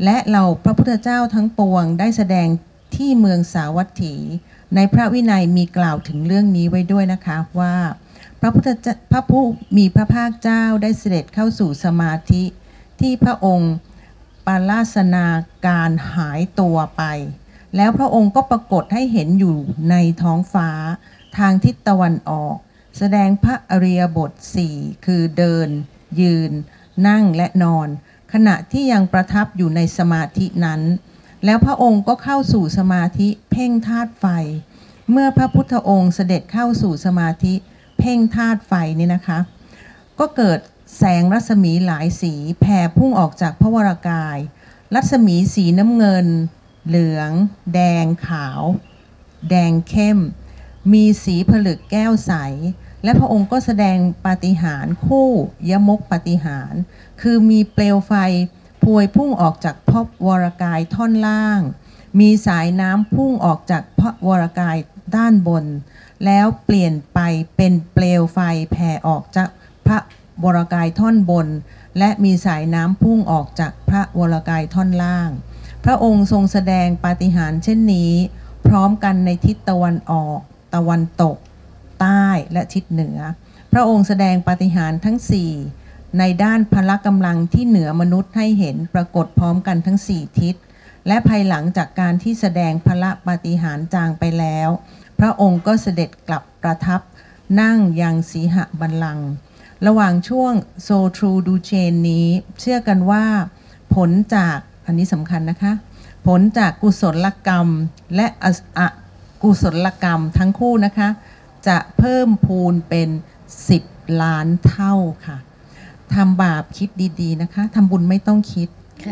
และเราพระพุทธเจ้าทั้งปวงได้แสดงที่เมืองสาวัตถีในพระวินัยมีกล่าวถึงเรื่องนี้ไว้ด้วยนะคะว่าพระพุทธเจ้าพระผู้มีพระภาคเจ้าได้เสด็จเข้าสู่สมาธิที่พระองค์ปาลาสนาการหายตัวไปแล้วพระองค์ก็ปรากฏให้เห็นอยู่ในท้องฟ้าทางทิศตะวันออกแสดงพระอริยบทสี่คือเดินยืนนั่งและนอนขณะที่ยังประทับอยู่ในสมาธินั้นแล้วพระองค์ก็เข้าสู่สมาธิเพ่งธาตุไฟเมื่อพระพุทธองค์เสด็จเข้าสู่สมาธิเพ่งธาตุไฟนี่นะคะก็เกิดแสงรัศมีหลายสีแผ่พุ่งออกจากพระวรากายรัศมีสีน้ำเงินเหลืองแดงขาวแดงเข้มมีสีผลึกแก้วใสและพระองค์ก็แสดงปาฏิหาริย์คู่ยมกปาฏิหาริย์คือมีเปลวไฟพวยพุ่งออกจากพระวรากายท่อนล่างมีสายน้ำพุ่งออกจากพระวรากายด้านบนแล้วเปลี่ยนไปเป็นเปลวไฟแผ่ออกจากพระวรากายท่อนบนและมีสายน้ำพุ่งออกจากพระวรากายท่อนล่างพระองค์ทรงแสดงปาฏิหาริย์เช่นนี้พร้อมกันในทิศตะวันออกตะวันตกใต้และทิศเหนือพระองค์แสดงปาฏิหาริย์ทั้งสี่ในด้านพละกำลังที่เหนือมนุษย์ให้เห็นปรากฏพร้อมกันทั้งสี่ทิศและภายหลังจากการที่แสดงพละปาฏิหาริย์จางไปแล้วพระองค์ก็เสด็จกลับประทับนั่งยังสีหบัลลังก์ระหว่างช่วงโซทรูดูเชนนี้เชื่อกันว่าผลจากอันนี้สำคัญนะคะผลจากกุศลกรรมและอกุศลกรรมทั้งคู่นะคะจะเพิ่มพูนเป็นสิบล้านเท่าค่ะทำบาปคิดดีๆนะคะทำบุญไม่ต้องคิด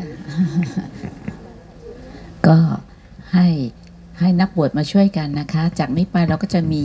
ก็ให้ให้นักบวชมาช่วยกันนะคะจากนี้ไปเราก็จะมี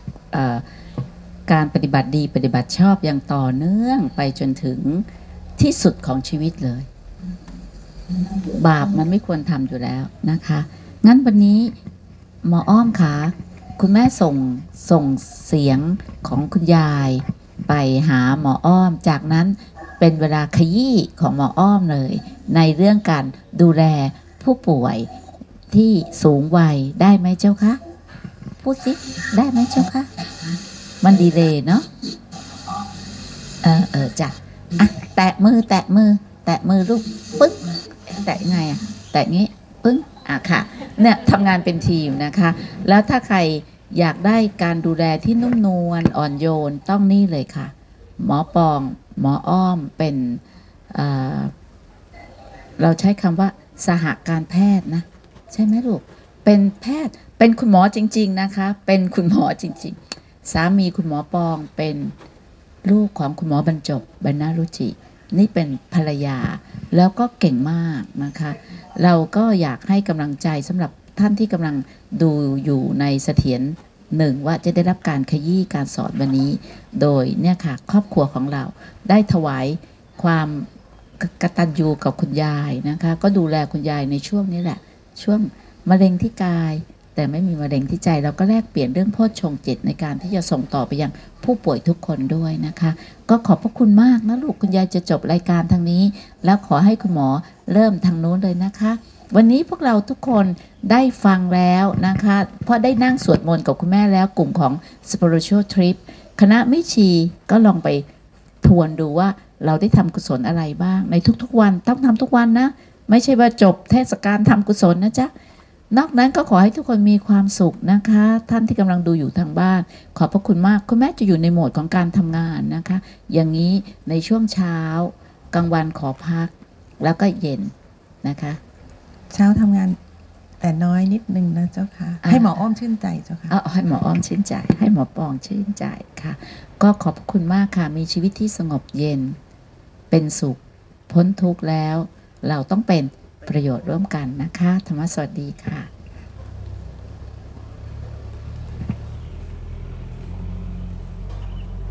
การปฏิบัติดีปฏิบัติชอบอย่างต่อเนื่องไปจนถึงที่สุดของชีวิตเลยบาปมันไม่ควรทำอยู่แล้วนะคะงั้นวันนี้หมออ้อมคะคุณแม่ส่งส่งเสียงของคุณยายไปหาหมออ้อมจากนั้นเป็นเวลาขยี้ของหมออ้อมเลยในเรื่องการดูแลผู้ป่วยที่สูงวัยได้ไหมเจ้าคะพูดสิได้ไหมเจ้าคะมันดีเลยเนาะเออเออจ้ะอ่ะแตะมือแตะมือแตะมือลูกปึ๊กแตะไงอ่ะแตะงี้ปึ้งอ่ะค่ะเนี่ยทำงานเป็นทีมนะคะแล้วถ้าใครอยากได้การดูแลที่นุ่มนวลอ่อนโยนต้องนี่เลยค่ะหมอปองหมออ้อมเป็นเอ่อเราใช้คำว่าสหการแพทย์นะใช่ไหมลูกเป็นแพทย์เป็นคุณหมอจริงๆนะคะเป็นคุณหมอจริงๆสามีคุณหมอปองเป็นลูกของคุณหมอบรรจบบรรณรุจินี่เป็นภรรยาแล้วก็เก่งมากนะคะเราก็อยากให้กำลังใจสำหรับท่านที่กำลังดูอยู่ในเสถียรหนึ่งว่าจะได้รับการขยี้การสอนวันนี้โดยเนี่ยค่ะครอบครัวของเราได้ถวายความกตัญญูกับคุณยายนะคะก็ดูแลคุณยายในช่วงนี้แหละช่วงมะเร็งที่กายแต่ไม่มีมะเร็งที่ใจเราก็แลกเปลี่ยนเรื่องโพชฌงค์เจ็ดในการที่จะส่งต่อไปยังผู้ป่วยทุกคนด้วยนะคะก็ขอบพระคุณมากนะลูกคุณยายจะจบรายการทางนี้แล้วขอให้คุณหมอเริ่มทางโน้นเลยนะคะวันนี้พวกเราทุกคนได้ฟังแล้วนะคะเพราะได้นั่งสวดมนต์กับคุณแม่แล้วกลุ่มของ Spiritual Trip คณะมิชีก็ลองไปทวนดูว่าเราได้ทำกุศลอะไรบ้างในทุกๆวันต้องทำทุกวันนะไม่ใช่ว่าจบเทศกาลทำกุศลนะจ๊ะนอกนั้นก็ขอให้ทุกคนมีความสุขนะคะท่านที่กำลังดูอยู่ทางบ้านขอบพระคุณมากคุณแม่จะอยู่ในโหมดของการทำงานนะคะอย่างนี้ในช่วงเช้ากลางวันขอพักแล้วก็เย็นนะคะเช้าทำงานแต่น้อยนิดนึงนะเจ้าค่ะให้หมออ้อมชื่นใจเจ้าค่ะเอาให้หมออ้อมชื่นใจให้หมอปองชื่นใจค่ะก็ขอบคุณมากค่ะมีชีวิตที่สงบเย็นเป็นสุขพ้นทุกข์แล้วเราต้องเป็นประโยชน์ร่วมกันนะคะธรรมสวัสดีค่ะ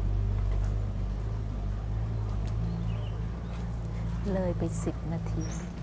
เลยไปสิบนาที